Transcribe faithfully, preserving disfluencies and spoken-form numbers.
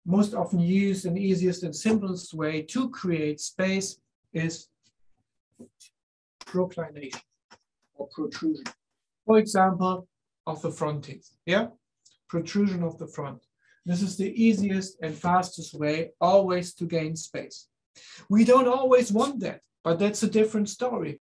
most often used and easiest and simplest way to create space is proclination or protrusion. For example, of the front teeth, yeah? Protrusion of the front. This is the easiest and fastest way always to gain space. We don't always want that, but that's a different story.